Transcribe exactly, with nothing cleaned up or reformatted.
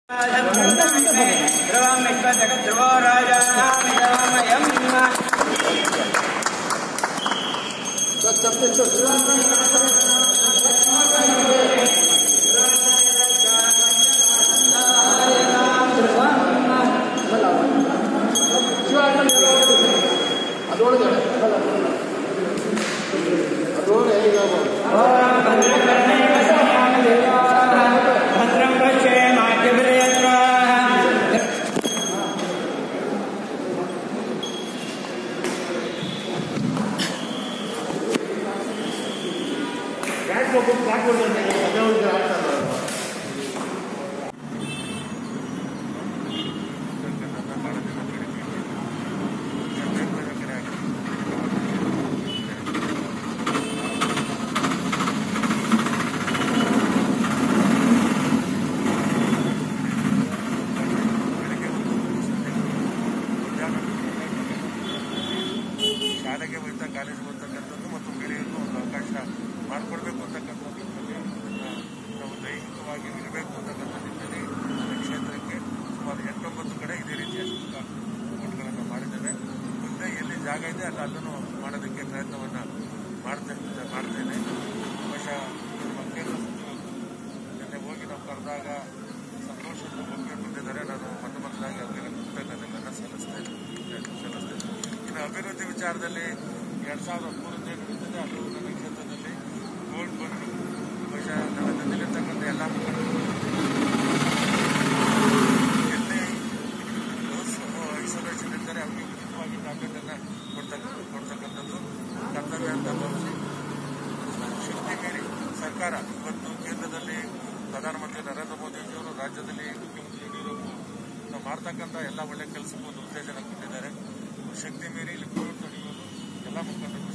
ಶಾಲೆಗೆ ಹೋಗ್ತಾ ಕಾಲೇಜಿಗೆ ಹೋಗ್ತಕ್ಕಂಥದ್ದು ಮತ್ತು ಬೆಳೆಯಲು ಒಂದು ಅವಕಾಶ ಮಾಡಿಕೊಡ್ಬೇಕು ಅಂತಕ್ಕಂಥದ್ದು ನಾವು ದೈಹಿಕವಾಗಿ ಇರಬೇಕು ಅಂತಕ್ಕಂಥ ನಿಟ್ಟಿನಲ್ಲಿ ಕ್ಷೇತ್ರಕ್ಕೆ ಸುಮಾರು ಎಂಟೊಂಬತ್ತು ಕಡೆ ಇದೇ ರೀತಿಯ ಓಟ್ಗಳನ್ನು ಮಾಡಿದ್ದೇವೆ. ಮುಂದೆ ಎಲ್ಲಿ ಜಾಗ ಇದೆ ಅಲ್ಲ ಅದನ್ನು ಮಾಡೋದಕ್ಕೆ ಪ್ರಯತ್ನವನ್ನು ಮಾಡ್ತಾ ಮಾಡ್ತೇನೆ. ಬಹುಶಃ ನಮ್ಮ ಕೇಂದ್ರ ಸಚಿವರು ನಿನ್ನೆ ಹೋಗಿ ನಾವು ಕರೆದಾಗ ಸಂತೋಷದ ಬಗ್ಗೆ ಬಂದಿದ್ದಾರೆ. ನಾನು ಮೊತ್ತ ಮೊದಲಾಗಿ ಅವರಿಗೆ ಕೃತಜ್ಞತೆಗಳನ್ನು ಸಲ್ಲಿಸ್ತೇನೆ ಸಲ್ಲಿಸ್ತೇನೆ ಇನ್ನು ಅಭಿವೃದ್ಧಿ ವಿಚಾರದಲ್ಲಿ ಎರಡು ಸಾವಿರದ ಹದಿಮೂರರಿಂದ ನಡೀತದೆ. ಅದು ನನ್ನ ಕ್ಷೇತ್ರದಲ್ಲಿ ಗೋಲ್ಡ್ ಬಂದು ಬಹುಶಃ ನನ್ನ ಜೊತೆಲಿರ್ತಕ್ಕಂಥ ಎಲ್ಲ ಮುಖಂಡರು ಎಲ್ಲಿ ಐಸೋಲೇಷನ್ ಇರ್ತಾರೆ ಅವರಿಗೆ ಉಚಿತವಾಗಿ ಟ್ಯಾಬ್ಲೆಟನ್ನು ಕೊಡ್ತಕ್ಕ ಕೊಡ್ತಕ್ಕಂಥದ್ದು ಕರ್ತವ್ಯ ಅಂತ ಭಾವಿಸಿ ಶಕ್ತಿ ಮೀರಿ ಸರ್ಕಾರ ಇವತ್ತು ಕೇಂದ್ರದಲ್ಲಿ ಪ್ರಧಾನಮಂತ್ರಿ ನರೇಂದ್ರ ಮೋದಿಜಿಯವರು, ರಾಜ್ಯದಲ್ಲಿ ಮುಖ್ಯಮಂತ್ರಿ ಯಡಿಯೂರಪ್ಪ ಮಾಡ್ತಕ್ಕಂಥ ಎಲ್ಲ ಒಳ್ಳೆ ಕೆಲಸಕ್ಕೂ ಒಂದು ಉತ್ತೇಜನ ಕೊಟ್ಟಿದ್ದಾರೆ. ಶಕ್ತಿ ಮೀರಿ ಇಲ್ಲಿ ಕೋವಿಡ್ ತಡೆಯುವುದು ಎಲ್ಲ ಮುಖಂಡರು